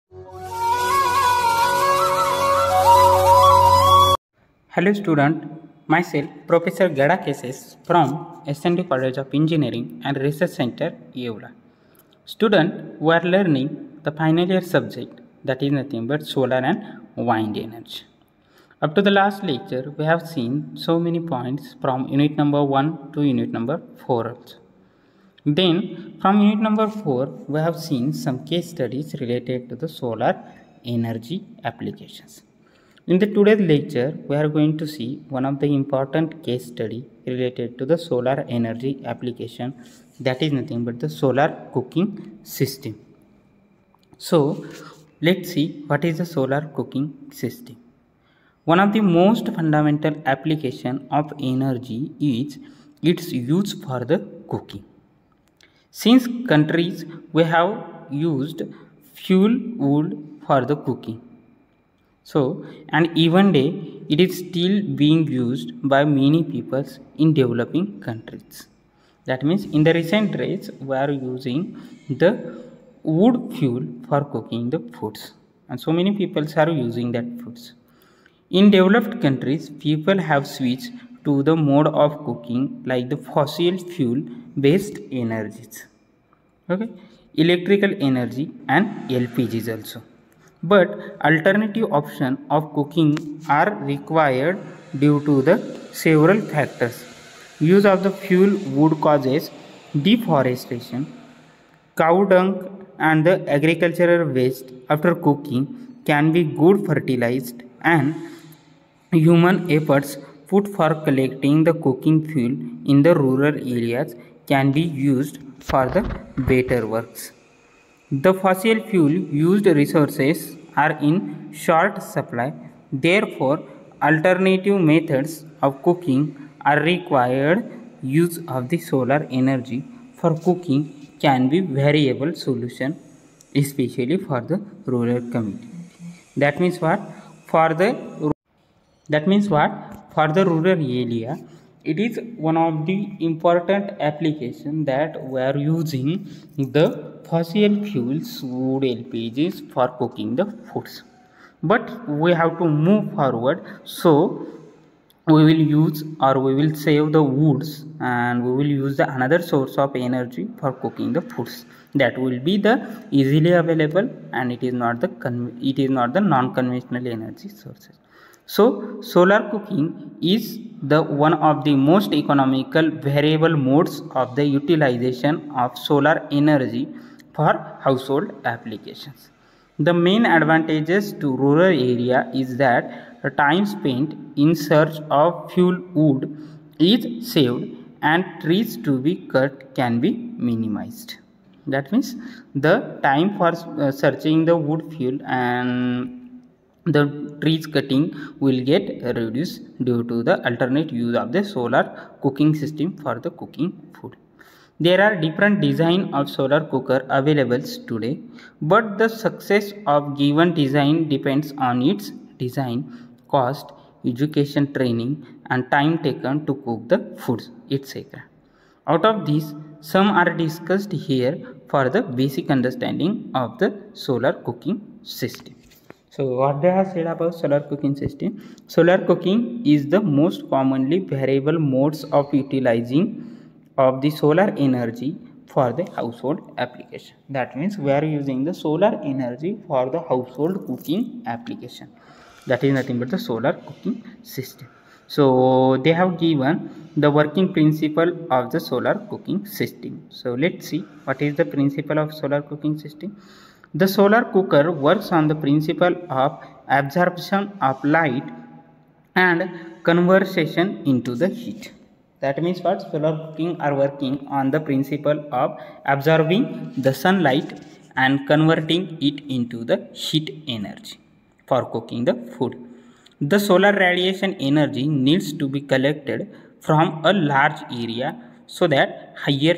Hello student, myself Professor Gada Cases from SND College of Engineering and Research Center, Yeola. Student, we are learning the final year subject, that is nothing but solar and wind energy. Up to the last lecture, we have seen so many points from unit number 1 to unit number 4 also. Then from unit number 4, we have seen some case studies related to the solar energy applications. In the today's lecture, we are going to see one of the important case study related to the solar energy application, that is nothing but the solar cooking system. So let's see what is the solar cooking system. One of the most fundamental application of energy is its use for the cooking. Since countries we have used fuel wood for the cooking. So, and even day it is still being used by many peoples in developing countries. That means in the recent days we are using the wood fuel for cooking the foods, and so many peoples are using that foods. In developed countries, people have switched to the mode of cooking like the fossil fuel based energies. Okay, electrical energy and LPGs also. But alternative option of cooking are required due to the several factors. Use of the fuel wood causes deforestation. Cow dung and the agricultural waste after cooking can be good fertilized, and human efforts put for collecting the cooking fuel in the rural areas can be used for the better works. The fossil fuel used resources are in short supply, therefore alternative methods of cooking are required. Use of the solar energy for cooking can be variable solution, especially for the rural community. That means what? For the rural area, it is one of the important application that we are using the fossil fuels, wood, LPGs for cooking the foods. But we have to move forward, so we will use or we will save the woods, and we will use the another source of energy for cooking the foods, that will be the easily available, and it is not the non-conventional energy sources. So solar cooking is the one of the most economical variable modes of the utilization of solar energy for household applications. The main advantages to rural area is that the time spent in search of fuel wood is saved, and trees to be cut can be minimized. That means the time for searching the wood fuel and the trees cutting will get reduced due to the alternate use of the solar cooking system for the cooking food. There are different design of solar cooker available today, but the success of given design depends on its design, cost, education training, and time taken to cook the foods, etc. Out of these, some are discussed here for the basic understanding of the solar cooking system. So what they have said about solar cooking system? Solar cooking is the most commonly variable modes of utilizing of the solar energy for the household application. That means we are using the solar energy for the household cooking application. That is nothing but the solar cooking system. So they have given the working principle of the solar cooking system. So let's see what is the principle of solar cooking system. The solar cooker works on the principle of absorption of light and conversion into the heat. That means what? Solar cooking are working on the principle of absorbing the sunlight and converting it into the heat energy for cooking the food. The solar radiation energy needs to be collected from a large area so that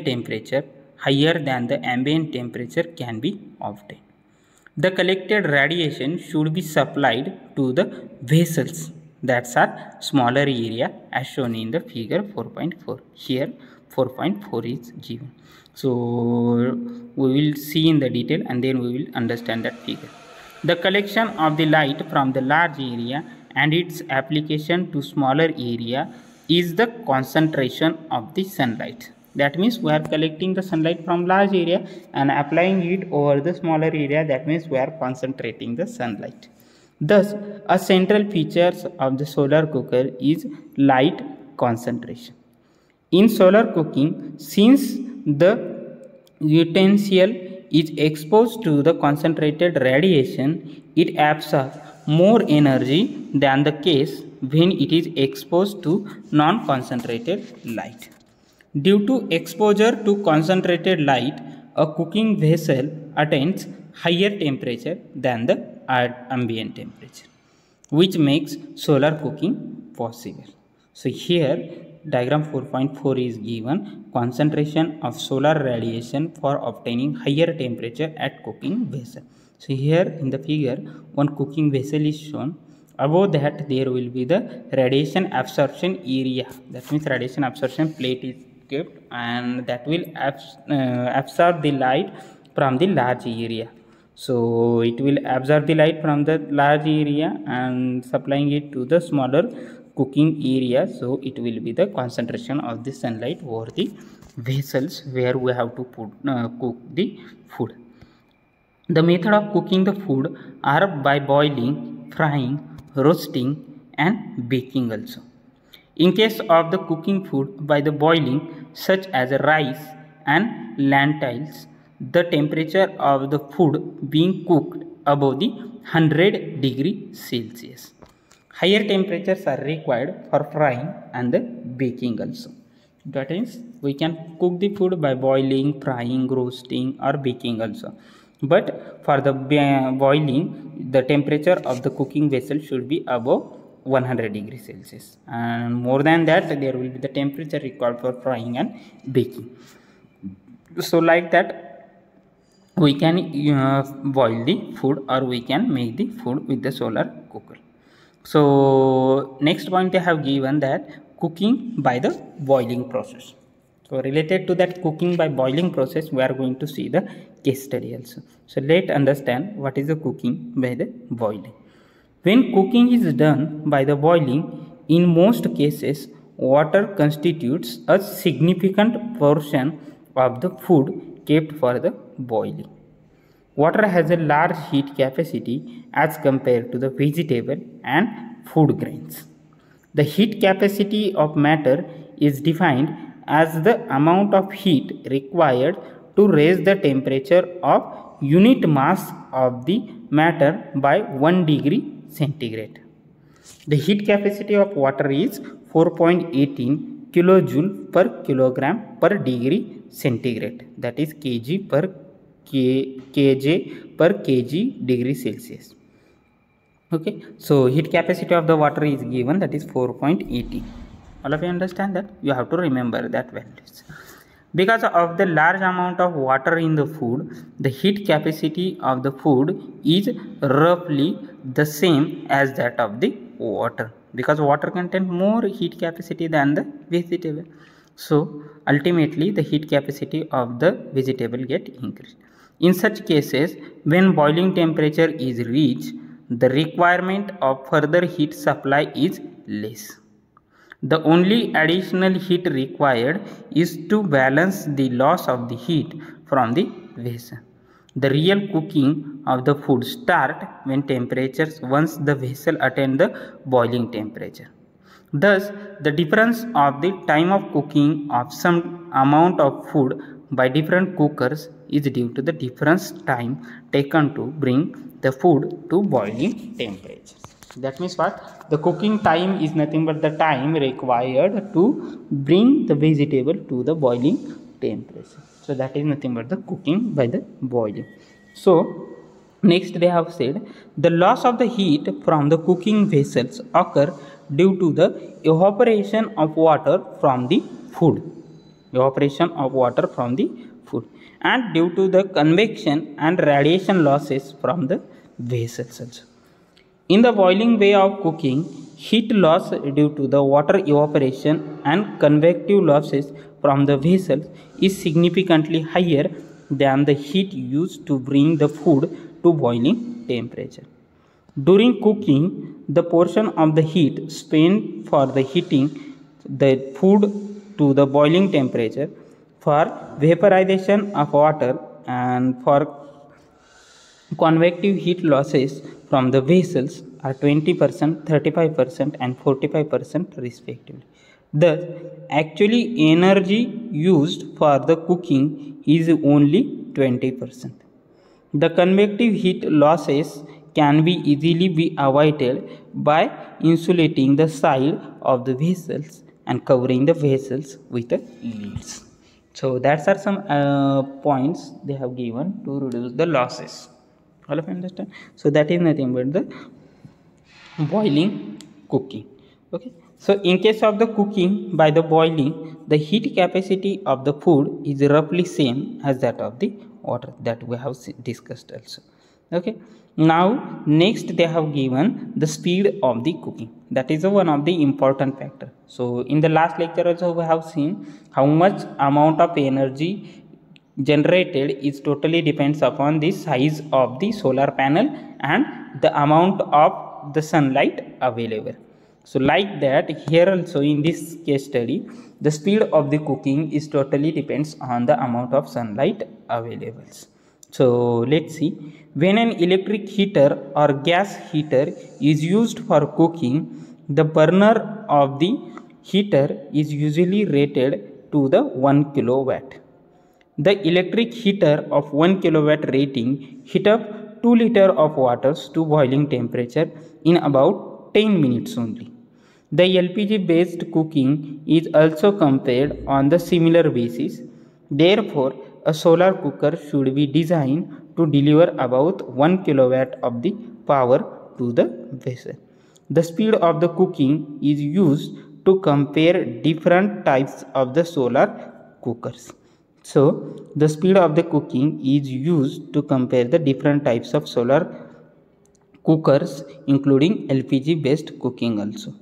higher than the ambient temperature can be obtained. The collected radiation should be supplied to the vessels that are smaller area as shown in the figure 4.4. Here 4.4 is given. So we will see in the detail and then we will understand that figure. The collection of the light from the large area and its application to smaller area is the concentration of the sunlight. That means we are collecting the sunlight from large area and applying it over the smaller area. That means we are concentrating the sunlight. Thus, a central feature of the solar cooker is light concentration. In solar cooking, since the utensil is exposed to the concentrated radiation, it absorbs more energy than the case when it is exposed to non-concentrated light. Due to exposure to concentrated light, a cooking vessel attains higher temperature than the ambient temperature, which makes solar cooking possible. So here diagram 4.4 is given, concentration of solar radiation for obtaining higher temperature at cooking vessel. So here in the figure one cooking vessel is shown. Above that there will be the radiation absorption area. That means radiation absorption plate is kept and that will absorb the light from the large area. So it will absorb the light from the large area and supplying it to the smaller cooking area. So it will be the concentration of the sunlight over the vessels where we have to cook the food. The method of cooking the food are by boiling, frying, roasting and baking also. In case of the cooking food by the boiling such as rice and lentils, the temperature of the food being cooked above the 100 degree Celsius. Higher temperatures are required for frying and the baking also. That is, we can cook the food by boiling, frying, roasting or baking also. But for the boiling, the temperature of the cooking vessel should be above 100 degrees Celsius, and more than that there will be the temperature required for frying and baking. So like that we can boil the food or we can make the food with the solar cooker. So next point they have given that cooking by the boiling process. So related to that cooking by boiling process, we are going to see the case study also. So let's understand what is the cooking by the boiling. When cooking is done by the boiling, in most cases, water constitutes a significant portion of the food kept for the boiling. Water has a large heat capacity as compared to the vegetable and food grains. The heat capacity of matter is defined as the amount of heat required to raise the temperature of unit mass of the matter by 1 degree centigrade. The heat capacity of water is 4.18 kilojoule per kilogram per degree centigrade, that is kg per kj per kg degree Celsius. Okay, so heat capacity of the water is given, that is 4.18. All of you understand that? You have to remember that values. Because of the large amount of water in the food, the heat capacity of the food is roughly the same as that of the water, because water contains more heat capacity than the vegetable. So ultimately the heat capacity of the vegetable get increased. In such cases, when boiling temperature is reached, the requirement of further heat supply is less. The only additional heat required is to balance the loss of the heat from the vessel. The real cooking of the food starts when temperatures once the vessel attains the boiling temperature. Thus, the difference of the time of cooking of some amount of food by different cookers is due to the difference time taken to bring the food to boiling temperature. That means what? The cooking time is nothing but the time required to bring the vegetable to the boiling temperature. So that is nothing but the cooking by the boiling. So next they have said the loss of the heat from the cooking vessels occur due to the evaporation of water from the food. Evaporation of water from the food, and due to the convection and radiation losses from the vessels also. In the boiling way of cooking, heat loss due to the water evaporation and convective losses from the vessels is significantly higher than the heat used to bring the food to boiling temperature. During cooking, the portion of the heat spent for the heating the food to the boiling temperature, for vaporization of water, and for convective heat losses from the vessels are 20%, 35%, and 45% respectively. Thus, actually energy used for the cooking is only 20%. The convective heat losses can be easily be avoided by insulating the side of the vessels and covering the vessels with the lids. So that's are some points they have given to reduce the losses. All of you understand? So that is nothing but the boiling cooking. Okay, so in case of the cooking by the boiling, the heat capacity of the food is roughly same as that of the water that we have discussed also. Okay, now next they have given the speed of the cooking. That is one of the important factor. So in the last lecture also we have seen how much amount of energy generated is totally depends upon the size of the solar panel and the amount of the sunlight available. So like that here also in this case study, the speed of the cooking is totally depends on the amount of sunlight available. So let's see, when an electric heater or gas heater is used for cooking, the burner of the heater is usually rated to the 1 kilowatt. The electric heater of 1 kilowatt rating heat up 2 liters of water to boiling temperature in about 10 minutes only. The LPG based cooking is also compared on the similar basis. Therefore, a solar cooker should be designed to deliver about 1 kilowatt of the power to the vessel. The speed of the cooking is used to compare different types of the solar cookers. So the speed of the cooking is used to compare the different types of solar cookers including LPG based cooking also.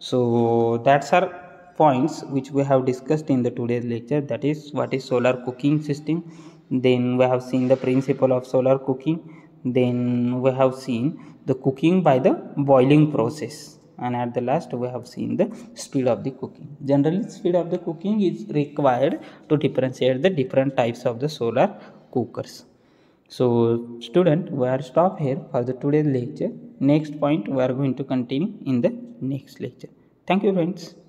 So that's our points which we have discussed in the today's lecture, that is what is solar cooking system, then we have seen the principle of solar cooking, then we have seen the cooking by the boiling process, and at the last we have seen the speed of the cooking. Generally speed of the cooking is required to differentiate the different types of the solar cookers. So student, we are stop here for the today's lecture. Next point we are going to continue in the next lecture. Thank you friends.